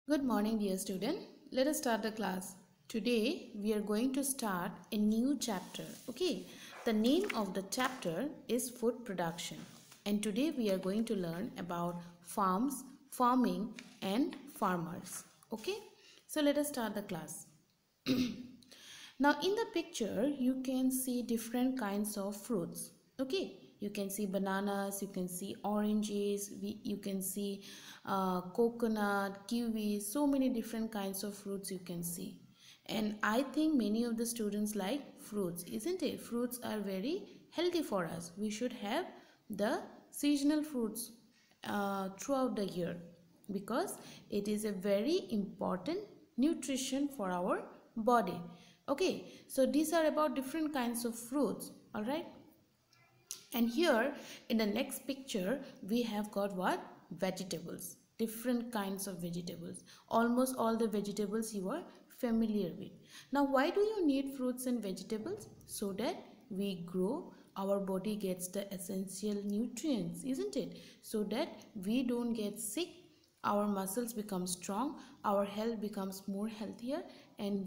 Good morning, dear student. Let us start the class. Today we are going to start a new chapter. Okay, the name of the chapter is food production, and today we are going to learn about farms, farming, and farmers. Okay, so let us start the class. Now in the picture you can see different kinds of fruits. Okay, you can see bananas, you can see oranges, you can see coconut, kiwi, so many different kinds of fruits you can see. And I think many of the students like fruits, isn't it? Fruits are very healthy for us. We should have the seasonal fruits throughout the year because it is a very important nutrition for our body. Okay, so these are about different kinds of fruits. All right, and here in the next picture we have got what? Vegetables, different kinds of vegetables, almost all the vegetables you are familiar with. Now why do you need fruits and vegetables? So that we grow, our body gets the essential nutrients, isn't it? So that we don't get sick, our muscles become strong, our health becomes more healthier, and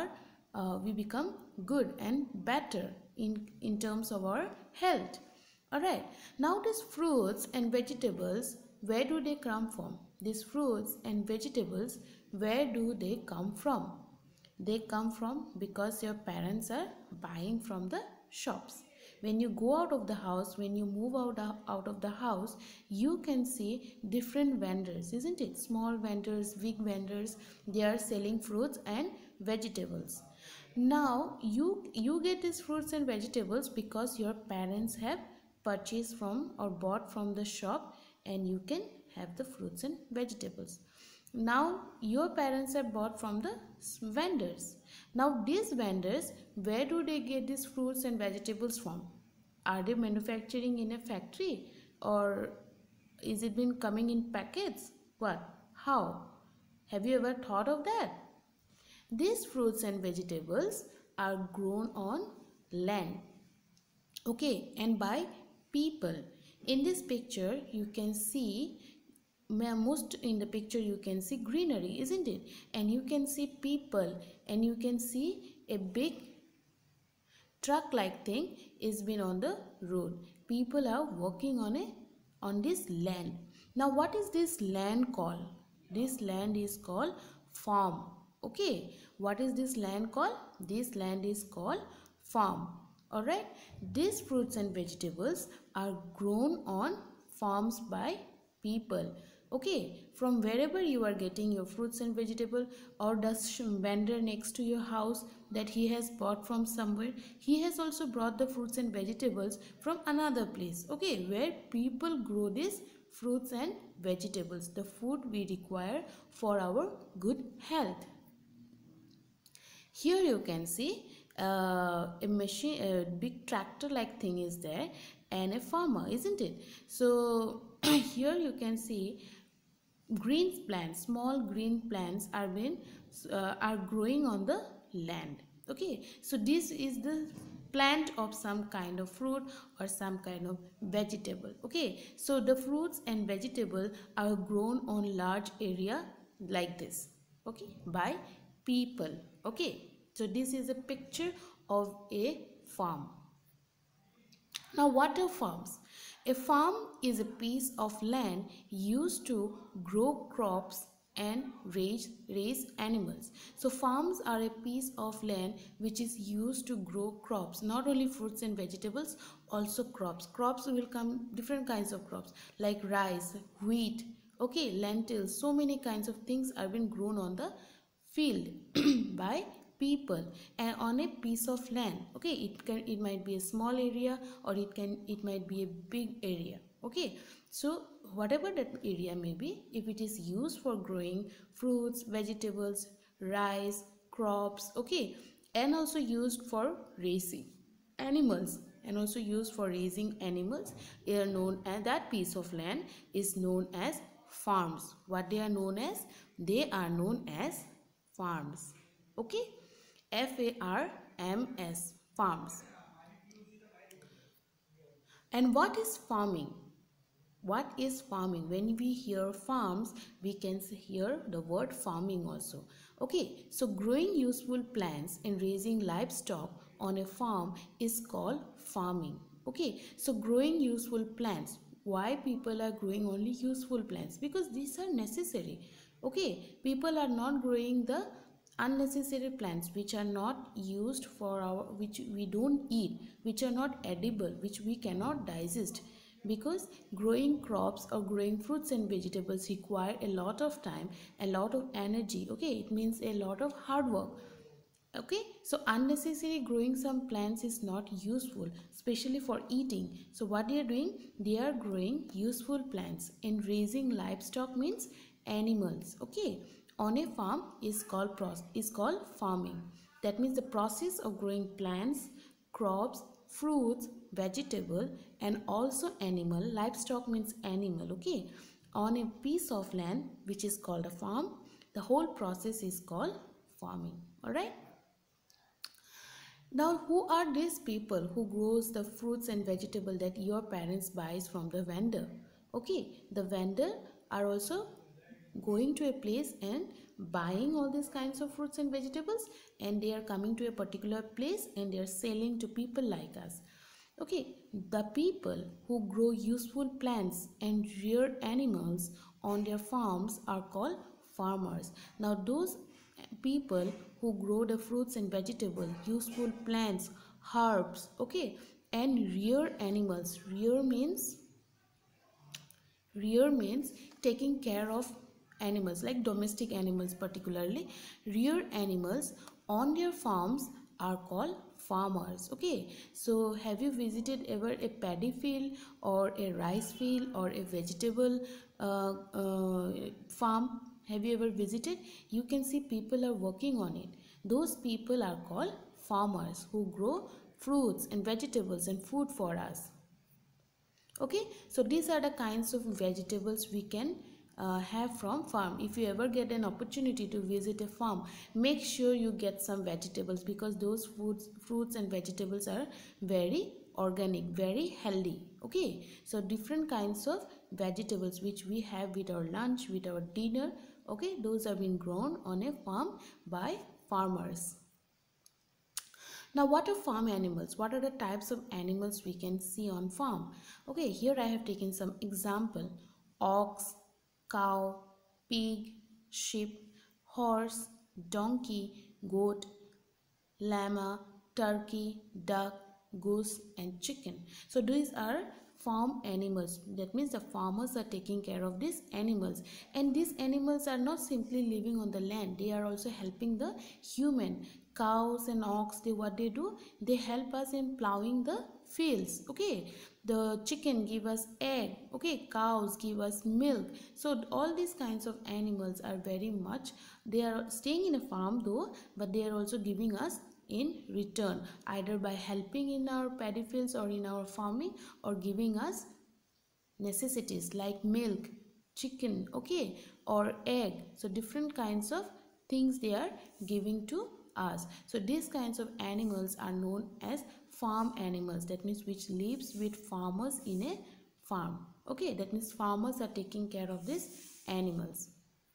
we become good and better in terms of our health. All right, now these fruits and vegetables, where do they come from? These fruits and vegetables, where do they come from? They come from because your parents are buying from the shops. When you go out of the house, when you move out of the house, you can see different vendors, isn't it? Small vendors, big vendors, they are selling fruits and vegetables. Now you get these fruits and vegetables because your parents have purchased from or bought from the shop, and you can have the fruits and vegetables. Now your parents have bought from the vendors. Now these vendors, where do they get these fruits and vegetables from? Are they manufacturing in a factory, or is it been coming in packets? What? How? Have you ever thought of that? These fruits and vegetables are grown on land, okay, and by people. In this picture you can see, most in the picture you can see greenery, isn't it? And you can see people, and you can see a big truck like thing is been on the road. People are working on this land. Now what is this land called? This land is called farm. Okay, what is this land called? This land is called farm. All right, these fruits and vegetables are grown on farms by people. Okay, from wherever you are getting your fruits and vegetable, or the vendor next to your house that he has bought from somewhere, he has also brought the fruits and vegetables from another place, okay, where people grow these fruits and vegetables, the food we require for our good health. Here you can see a machine, a big tractor like thing is there, and a farmer, isn't it? So here you can see green plants, small green plants are growing on the land. Okay, so this is the plant of some kind of fruit or some kind of vegetable. Okay, so the fruits and vegetable are grown on large area like this, okay, by people. Okay, so this is a picture of a farm. Now what are farms? A farm is a piece of land used to grow crops and raise animals. So farms are a piece of land which is used to grow crops, not only fruits and vegetables, also crops. Crops will come different kinds of crops like rice, wheat, okay, lentils, so many kinds of things are being grown on the field by people and on a piece of land. Okay, it might be a small area, or it might be a big area. Okay, so whatever that area may be, if it is used for growing fruits, vegetables, rice, crops, okay, and also used for raising animals, they are known as, that piece of land is known as farms. What they are known as? They are known as farms. Okay, FARMS, farms. And what is farming? What is farming? When we hear farms, we can hear the word farming also. Okay, so growing useful plants and raising livestock on a farm is called farming. Okay, so growing useful plants. Why people are growing only useful plants? Because these are necessary. Okay, people are not growing the unnecessary plants which are not used for our, which we don't eat, which are not edible, which we cannot digest, because growing crops or growing fruits and vegetables require a lot of time, a lot of energy. Okay, it means a lot of hard work. Okay, so unnecessary growing some plants is not useful, especially for eating. So what they are doing, they are growing useful plants. And raising livestock means animals. Okay, on a farm is called farming. That means the process of growing plants, crops, fruits, vegetable, and also animal. Livestock means animal. Okay, on a piece of land which is called a farm, the whole process is called farming. All right. Now, who are these people who grows the fruits and vegetable that your parents buys from the vendor? Okay, the vendor are also going to a place and buying all these kinds of fruits and vegetables, and they are coming to a particular place and they are selling to people like us. Okay, the people who grow useful plants and rear animals on their farms are called farmers. Now, those people who grow the fruits and vegetables, useful plants, herbs, okay, and rear animals. Rear means taking care of animals, like domestic animals particularly. Rear animals on their farms are called farmers. Okay, so have you visited ever a paddy field or a rice field or a vegetable farm? Have you ever visited? You can see people are working on it. Those people are called farmers who grow fruits and vegetables and food for us. Okay, so these are the kinds of vegetables we can have from farm. If you ever get an opportunity to visit a farm, make sure you get some vegetables, because those fruits and vegetables are very organic, very healthy. Okay, so different kinds of vegetables which we have with our lunch, with our dinner. Okay, those have been grown on a farm by farmers. Now, what are farm animals? What are the types of animals we can see on farm? Okay, here I have taken some example. Ox, cow, pig, sheep, horse, donkey, goat, llama, turkey, duck, goose, and chicken. So these are farm animals. That means the farmers are taking care of these animals, and these animals are not simply living on the land, they are also helping the human. Cows and ox, what they do, they help us in plowing the fields. Okay, the chicken give us egg. Okay, cows give us milk. So all these kinds of animals are very much, they are staying in a farm though, but they are also giving us in return, either by helping in our paddy fields or in our farming, or giving us necessities like milk, chicken, okay, or egg. So different kinds of things they are giving to us. So these kinds of animals are known as farm animals. That means which lives with farmers in a farm. Okay, that means farmers are taking care of these animals.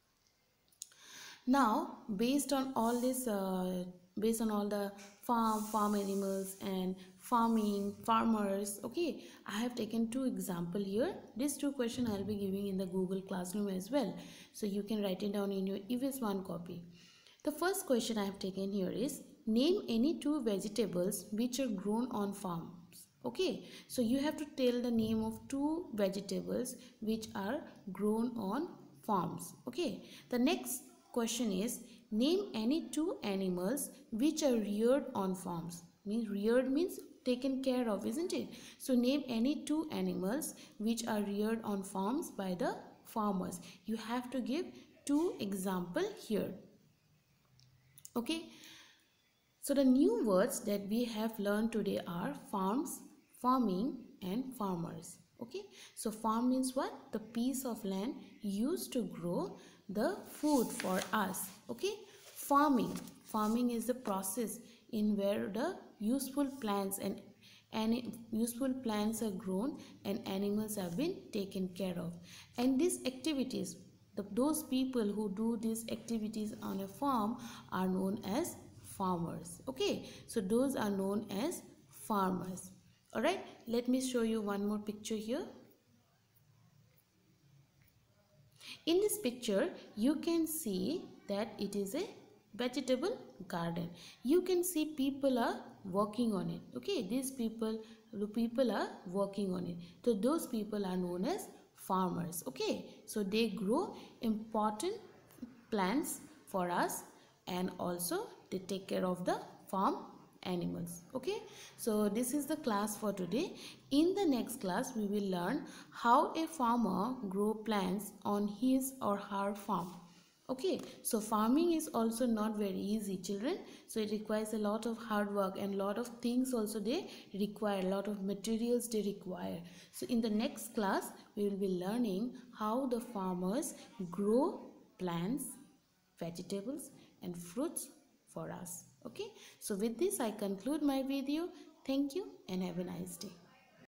Now, based on all this, based on all the farm animals and farmers, okay, I have taken two example here. These two questions I'll be giving in the Google Classroom as well, so you can write it down in your EVS 1 copy. The first question I have taken here is, name any two vegetables which are grown on farms. Okay, so you have to tell the name of two vegetables which are grown on farms. Okay, the next question is, name any two animals which are reared on farms. Means reared means taken care of, isn't it? So name any two animals which are reared on farms by the farmers. You have to give two example here. Okay, so the new words that we have learned today are farms, farming, and farmers. Okay, so farm means what? The piece of land used to grow the food for us. Okay, farming is the process in where the useful plants and and useful plants are grown and animals have been taken care of. And these activities, those people who do these activities on a farm are known as farmers. Okay, so those are known as farmers. All right, let me show you one more picture here. In this picture you can see that it is a vegetable garden. You can see people are working on it. Okay, these people, the people are working on it. So those people are known as farmers. Okay, so they grow important plants for us, and also they take care of the farm animals. Okay, so this is the class for today. In the next class we will learn how a farmer grow plants on his or her farm. Okay, so farming is also not very easy, children. So it requires a lot of hard work, and lot of things also they require, a lot of materials they require. So in the next class we will be learning how the farmers grow plants, vegetables and fruits for us. Okay, so with this I conclude my video. Thank you and have a nice day.